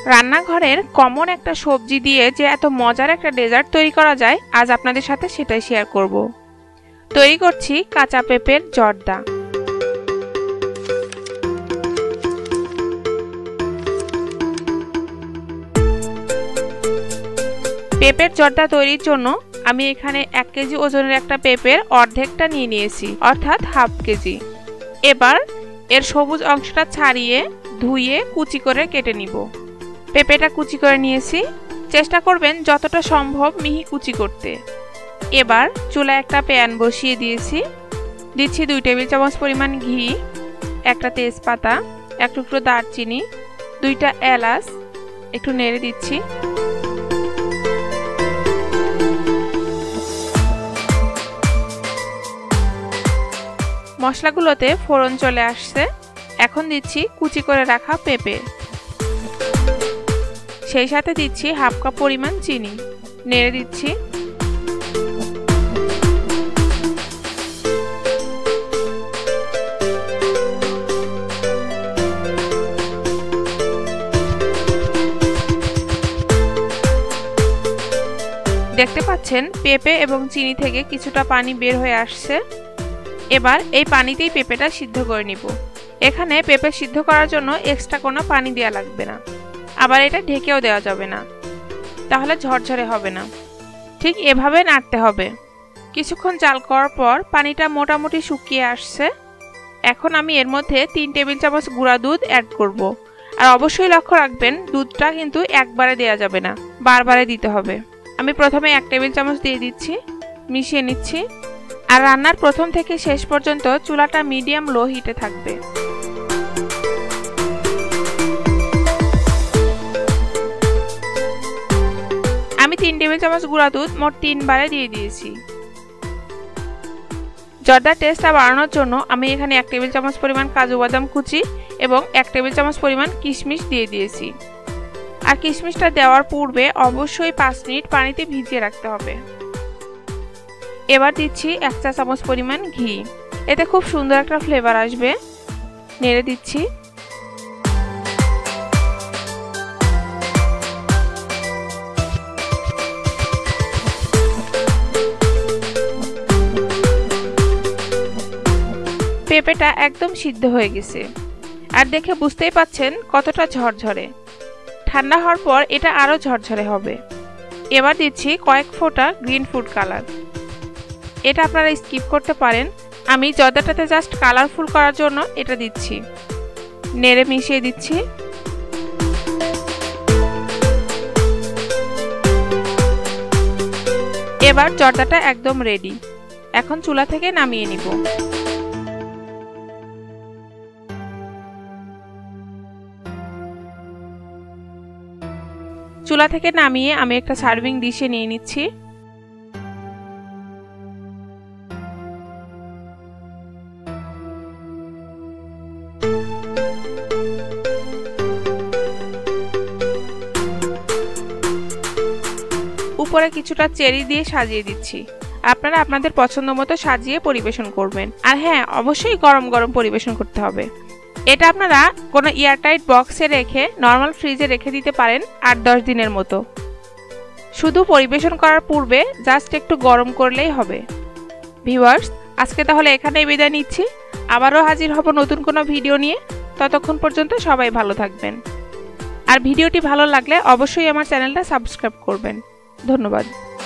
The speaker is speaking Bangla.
রান্নাঘরের কমন একটা সবজি দিয়ে যে এত মজার একটা ডেজার্ট তৈরি করা যায়, আজ আপনাদের সাথে সেটাই শেয়ার করব। তৈরি করছি কাঁচা পেঁপের জর্দা। পেঁপের জর্দা তৈরির জন্য আমি এখানে 1 কেজি ওজনের একটা পেঁপের অর্ধেকটা নিয়ে নিয়েছি, অর্থাৎ হাফ কেজি। এবার এর সবুজ অংশটা ছাড়িয়ে ধুয়ে কুচি করে কেটে নিব। পেঁপেটা কুচি করে নিয়েছি, চেষ্টা করবেন যতটা সম্ভব মিহি কুচি করতে। এবার চুলায় একটা প্যান বসিয়ে দিয়েছি, দিচ্ছি 2 টেবিল চামচ পরিমাণ ঘি, একটা তেজপাতা, 1 টুকরো দারচিনি, 2টা এলাচ, একটু নেড়ে দিচ্ছি। মশলাগুলোতে ফোড়ন চলে আসছে, এখন দিচ্ছি কুচি করে রাখা পেঁপে, সেই সাথে দিচ্ছি হাফ কাপ পরিমাণ চিনি, নেড়ে দিচ্ছি। দেখতে পাচ্ছেন পেঁপে এবং চিনি থেকে কিছুটা পানি বের হয়ে আসছে। এবার এই পানিতেই পেঁপেটা সিদ্ধ করে নিব। এখানে পেঁপে সিদ্ধ করার জন্য এক্সট্রা কোনো পানি দেওয়া লাগবে না, আবার এটা ঢেকেও দেওয়া যাবে না, তাহলে ঝরঝরে হবে না। ঠিক এভাবে নাড়তে হবে। কিছুক্ষণ জাল করার পর পানিটা মোটামুটি শুকিয়ে আসছে। এখন আমি এর মধ্যে 3 টেবিল চামচ গুঁড়া দুধ অ্যাড করব। আর অবশ্যই লক্ষ্য রাখবেন দুধটা কিন্তু একবারে দেওয়া যাবে না, বারবারে দিতে হবে। আমি প্রথমে 1 টেবিল চামচ দিয়ে দিচ্ছি, মিশিয়ে নিচ্ছি। আর রান্নার প্রথম থেকে শেষ পর্যন্ত চুলাটা মিডিয়াম লো হিটে থাকবে। আমি 3 টেবিল চামচ গুঁড়া দুধ মোট 3 বারে দিয়ে দিয়েছি। জর্দার টেস্টটা বাড়ানোর জন্য আমি এখানে 1 টেবিল চামচ পরিমাণ কাজু বাদাম কুচি এবং 1 টেবিল চামচ পরিমাণ কিশমিশ দিয়ে দিয়েছি। আর কিশমিশটা দেওয়ার পূর্বে অবশ্যই 5 মিনিট পানিতে ভিজিয়ে রাখতে হবে। এবার দিচ্ছি 1 চা চামচ পরিমাণ ঘি, এতে খুব সুন্দর একটা ফ্লেভার আসবে। নেড়ে দিচ্ছি। পেঁপেটা একদম সিদ্ধ হয়ে গেছে, আর দেখে বুঝতেই পাচ্ছেন কতটা ঝরঝরে। ঠান্ডা হওয়ার পর এটা আরো ঝরঝরে হবে। এবার দিচ্ছি কয়েক ফোঁটা গ্রিন ফুড কালার, এটা আপনারা স্কিপ করতে পারেন। আমি জর্দাটাতে জাস্ট কালারফুল করার জন্য এটা দিচ্ছি। নেড়ে মিশিয়ে দিচ্ছি। এবার জর্দাটা একদম রেডি। এখন চুলা থেকে নামিয়ে নিব। চুলা থেকে নামিয়ে আমি একটা সার্ভিং ডিশে নিয়ে নিচ্ছি। উপরে কিছুটা চেরি দিয়ে সাজিয়ে দিচ্ছি। আপনারা আপনাদের পছন্দ মতো সাজিয়ে পরিবেশন করবেন। আর হ্যাঁ, অবশ্যই গরম গরম পরিবেশন করতে হবে। এটা আপনারা কোনো এয়ারটাইট বক্সে রেখে নর্মাল ফ্রিজে রেখে দিতে পারেন 8-10 দিনের মতো। শুধু পরিবেশন করার পূর্বে জাস্ট একটু গরম করলেই হবে। ভিউয়ার্স, আজকে তাহলে এখানেই বিদায় নিচ্ছি। আবারও হাজির হব নতুন কোনো ভিডিও নিয়ে। ততক্ষণ পর্যন্ত সবাই ভালো থাকবেন। আর ভিডিওটি ভালো লাগলে অবশ্যই আমার চ্যানেলটা সাবস্ক্রাইব করবেন। ধন্যবাদ।